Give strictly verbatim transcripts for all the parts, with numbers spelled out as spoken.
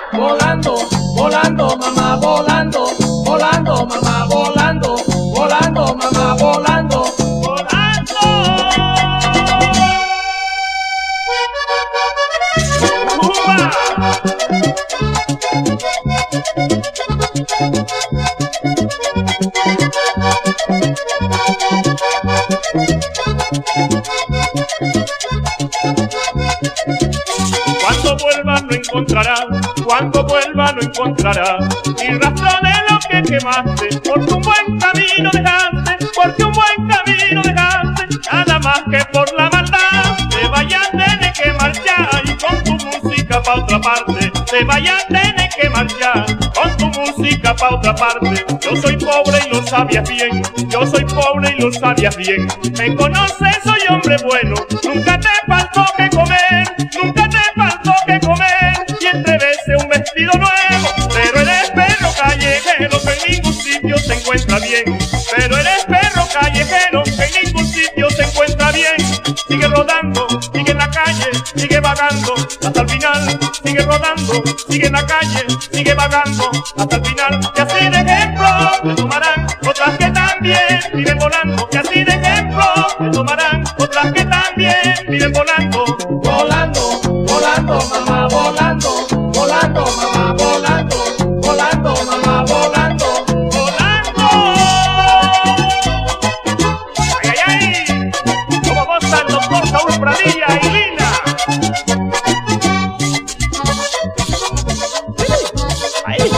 volando, volando, mamá, volando, volando, mamá, volando, volando, mamá, volando, volando. ¡Uva! Cuando vuelva no encontrará, cuando vuelva no encontrará ni rastro de lo que quemaste, porque un buen camino dejaste, porque un buen camino dejaste, nada más que por la maldad. Te vayas, tenés que marchar y con tu música pa' otra parte. Te vayas, tenés que marchar con tu música pa' otra parte. Yo soy pobre y lo sabías bien, yo soy pobre y lo sabías bien. Me conoces, soy hombre bueno, nunca te faltó que comer, nunca te faltó que comer, y entre veces un vestido nuevo. Pero eres perro callejero que en ningún sitio se encuentra bien. Pero eres perro callejero que en ningún sitio se encuentra bien. Sigue rodando, sigue en la calle, sigue vagando hasta el final. Sigue rodando, sigue en la calle, sigue vagando hasta el final. Y así de ejemplo te tomarán otras que también viven volando. Y así de ejemplo te tomarán otras que también viven volando. Volando, volando, mamá, volando, volando, mamá, volando, volando, mamá, volando, volando. ¡Ay, ay, ay! Como goza el doctor Saúl Pradilla y Lina. ¡Ay!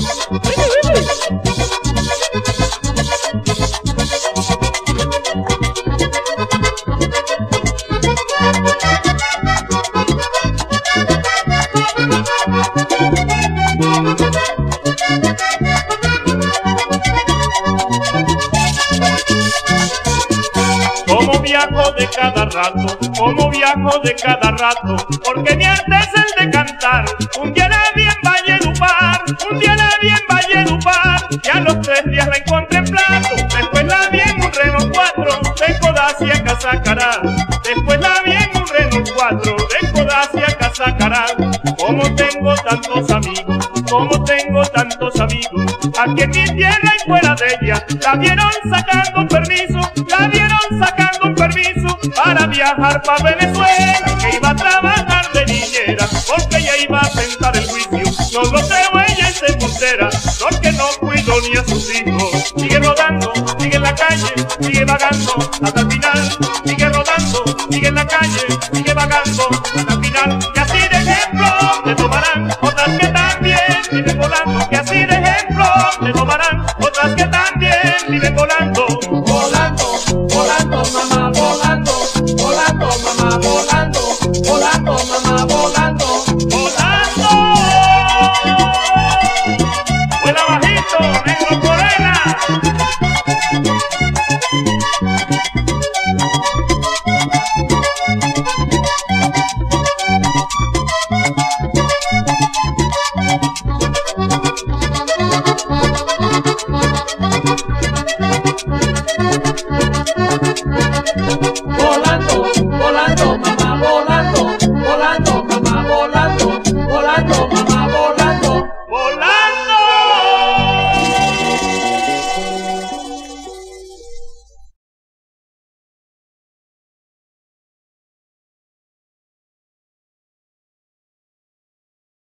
Como viajo de cada rato, como viajo de cada rato, porque mi arte es el de cantar. Un día la vi en Valledupar, un día la vi en Valledupar, y a los tres días la encontré en Plato. Después la vi en un Renault cuatro, de Codazzi a Casacaral. Después la vi en un Renault cuatro, de Codazzi a Casacaral. Como tengo tantos amigos, como tengo tantos amigos, aquí en mi tierra y fuera de ella, la vieron sacando un permiso, la vieron sacando un permiso para viajar pa' Venezuela, que iba a trabajar de niñera, porque ella iba a sentar el juicio. No lo creo, ella es embustera, porque no cuidó ni a sus hijos. Sigue rodando, sigue en la calle, sigue vagando hasta el final. Sigue rodando, sigue en la calle, sigue vagando